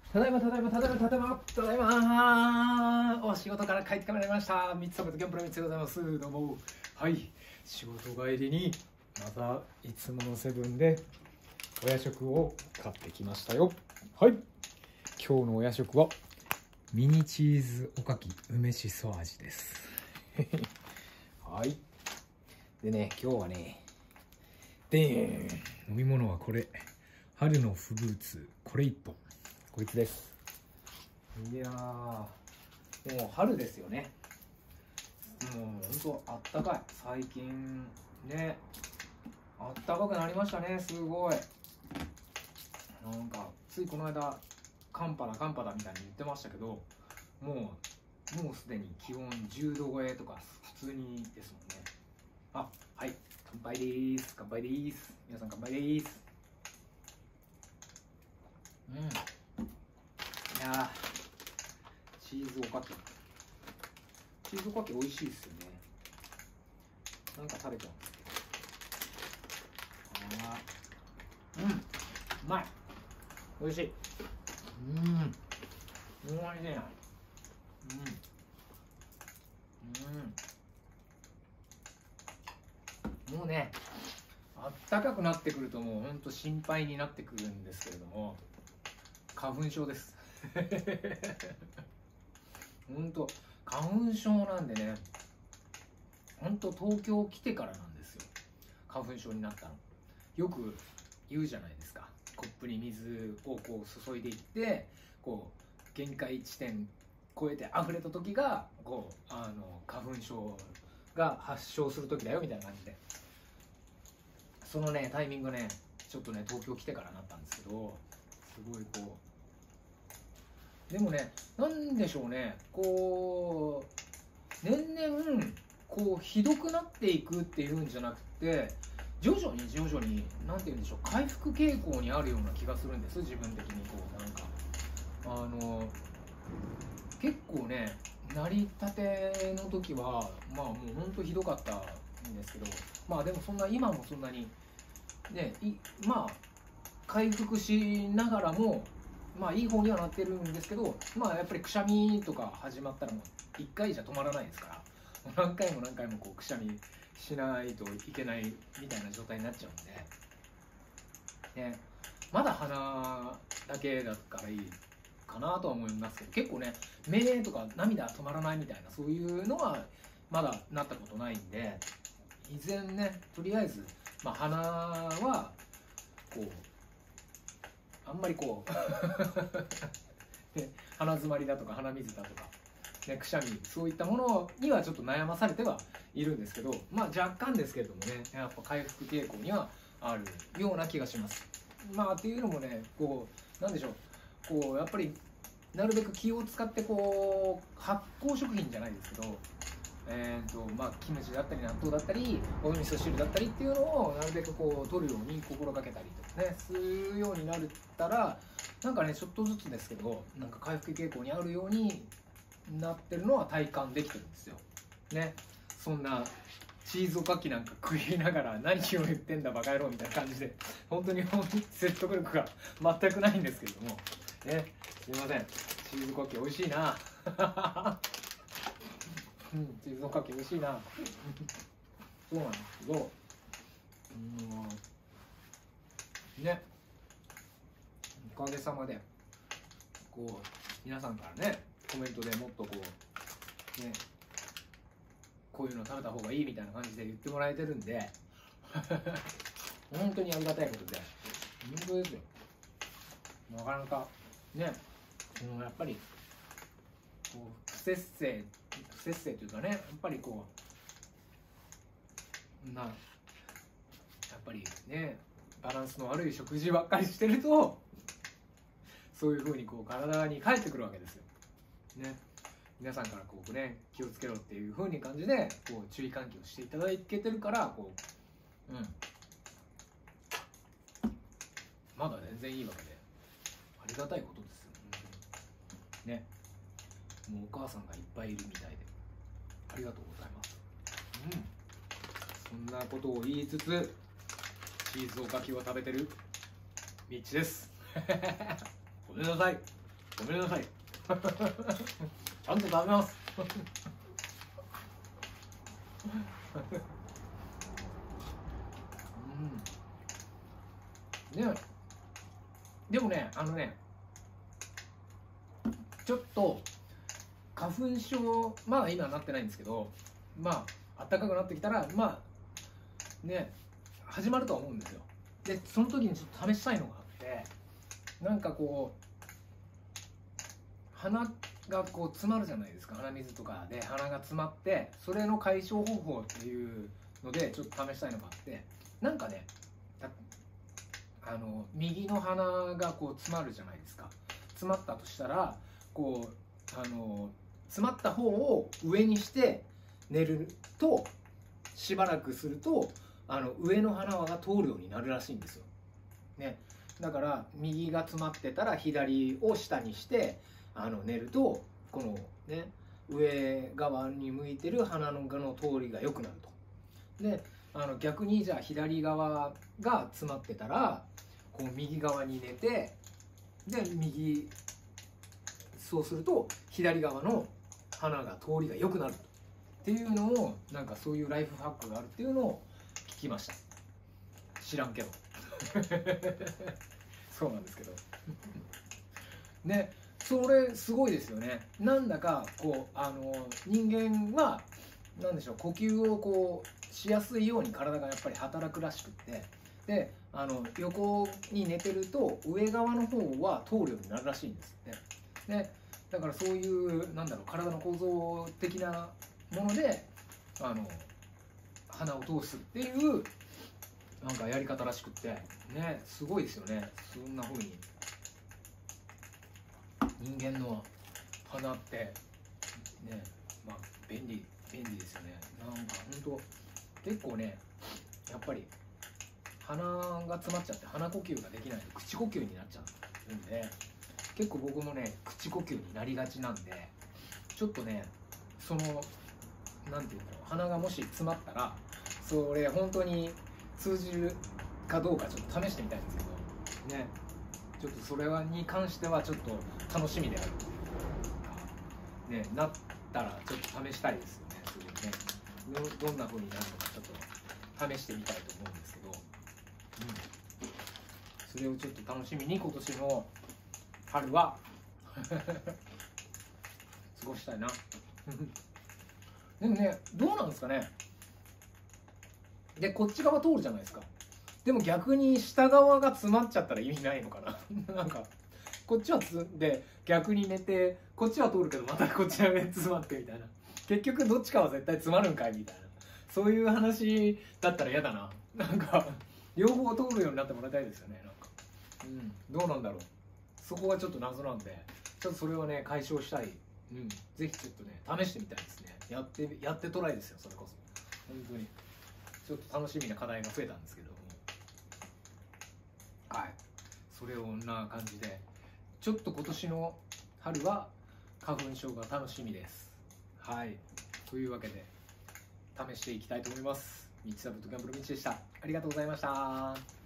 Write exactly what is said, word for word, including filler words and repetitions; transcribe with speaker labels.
Speaker 1: ただいまただいまただいまただいまただいまお仕事から帰ってまいりました。三つとギャンブル三つでございます。どうも。はい、仕事帰りにまたいつものセブンでお夜食を買ってきましたよ。はい、今日のお夜食はミニチーズおかき梅しそ味ですはい、でね、今日はね、で飲み物はこれ、春のフルーツ、これ一本、こいつです。いやー、もう春ですよね。もうほんとあったかい。最近ね、あったかくなりましたね。すごい。なんかついこの間寒波だ寒波だみたいに言ってましたけど、もうもうすでに気温じゅうど超えとか普通にですもんね。あ、はい、乾杯でーす。乾杯でーす。皆さん乾杯でーす。うん、いやー、チーズおかき、チーズおかき美味しいですよね。なんか食べちゃうんですけど、あー、うん、うまい、美味しい。うん、もう美味しいな。うん、うん、もうね、あったかくなってくるともうほんと心配になってくるんですけれども、花粉症ですほんと花粉症なんでね、ほんと東京来てからなんですよ、花粉症になったの。よく言うじゃないですか、コップに水をこう注いでいって、こう限界地点超えて溢れた時がこうあの花粉症が発症する時だよみたいな感じで、そのねタイミングね、ちょっとね東京来てからなったんですけど、すごいこう、でもね、なんでしょうね、こう年々こうひどくなっていくっていうんじゃなくて、徐々に徐々になんて言うんでしょう、回復傾向にあるような気がするんです、自分的に。こうなんかあの結構ね、成り立ての時はまあもうほんとひどかったんですけど、まあでもそんな今もそんなにね、いまあ回復しながらもまあいい方にはなってるんですけど、まあやっぱりくしゃみとか始まったらもういっかいじゃ止まらないですから、何回も何回もこうくしゃみしないといけないみたいな状態になっちゃうんで、ね、まだ鼻だけだからいいかなとは思いますけど、結構ね、目とか涙止まらないみたいな、そういうのはまだなったことないんで、依然ね、とりあえず、まあ、鼻はこうあんまりこう、ね、鼻詰まりだとか鼻水だとか、ね、くしゃみ、そういったものにはちょっと悩まされてはいるんですけど、まあ若干ですけれどもね、やっぱ回復傾向にはあるような気がします。まあっていうのもね、こうなんでしょう、こうやっぱりなるべく気を使ってこう発酵食品じゃないですけど、えーとまあ、キムチだったり納豆だったりお味噌汁だったりっていうのをなるべくこう取るように心がけたりとかねするようになったら、なんかねちょっとずつですけどなんか回復傾向にあるようになってるのは体感できてるんですよね。そんなチーズおかきなんか食いながら何を言ってんだバカ野郎みたいな感じで、本当に本当に説得力が全くないんですけれどもね、すいません、チーズおかき美味しいなうん、チーズおかき美味しいなそうなんですけど、うんね、おかげさまでこう皆さんからねコメントでもっとこうね、こういうの食べた方がいいみたいな感じで言ってもらえてるんで本当にありがたいことで、本当ですよ。なかなかね、うん、やっぱりこう不節制不節制というかね、やっぱりこうなやっぱりねバランスの悪い食事ばっかりしてるとそういう風にこう体に返ってくるわけですよね。皆さんからこうね気をつけろっていう風に感じでこう注意喚起をしていただけてるから、こううんまだ全然いいわけでありがたいことですよ、うん、ね。もうお母さんがいっぱいいるみたいでありがとうございます。うん、そんなことを言いつつチーズおかきを食べてるミッチですごめんなさい。 ごめんなさいちゃんと食べますうんね、でもね、あのね、ちょっと花粉症、まあ今なってないんですけど、まあ暖かくなってきたら、まあね、始まるとは思うんですよ。で、その時にちょっと試したいのがあって、なんかこう鼻がこう詰まるじゃないですか。鼻水とかで鼻が詰まって、それの解消方法っていうのでちょっと試したいのがあって、なんかね、あの右の鼻がこう詰まるじゃないですか。詰まったとしたら、こうあの詰まった方を上にして寝ると、しばらくするとあの上の鼻が通るようになるらしいんですよ。ね、だから右が詰まってたら左を下にしてあの寝ると、このね上側に向いてる鼻のの通りが良くなると。で、あの逆にじゃあ左側が詰まってたらこう右側に寝て、で右そうすると左側の鼻が通りが良くなるっていうのを、なんかそういうライフハックがあるっていうのを聞きました。知らんけどそうなんですけどね、それすごいですよね。なんだかこうあの人間はなんでしょう、呼吸をこうしやすいように体がやっぱり働くらしくって、であの横に寝てると上側の方は通るようになるらしいんですって。でだからそういうなんだろう、体の構造的なものであの鼻を通すっていうなんかやり方らしくってね、すごいですよね。そんな風に人間の鼻ってね、まあ便利便利ですよね。なんか本当結構ね、やっぱり鼻が詰まっちゃって鼻呼吸ができないと口呼吸になっちゃうんで、結構僕もね口呼吸になりがちなんで、ちょっとねそのなんていうんだろう、鼻がもし詰まったらそれ本当に通じるかどうかちょっと試してみたいんですけどね、ちょっとそれに関してはちょっと楽しみであるというかね、なったらちょっと試したいですよね。それね ど, どんな風になるのかちょっと試してみたいと思うんですけど、うん、それをちょっと楽しみに今年の春は過ごしたいなでもね、どうなんですかね。でこっち側通るじゃないですか。でも逆に下側が詰まっちゃったら意味ないのかななんかこっちはつんで逆に寝て、こっちは通るけどまたこっちが詰まってみたいな、結局どっちかは絶対詰まるんかいみたいな、そういう話だったら嫌だな。なんか両方通るようになってもらいたいですよね。なんか、うん、どうなんだろう、そこがちょっと謎なんで、ちょっとそれをね解消したい。うん、ぜひちょっとね試してみたいですね。やってやってトライですよ、それこそ。本当にちょっと楽しみな課題が増えたんですけども、はい、それをこんな感じでちょっと今年の春は花粉症が楽しみです。はい、というわけで試していきたいと思います。ミッチサブとギャンブルミッチでした。ありがとうございました。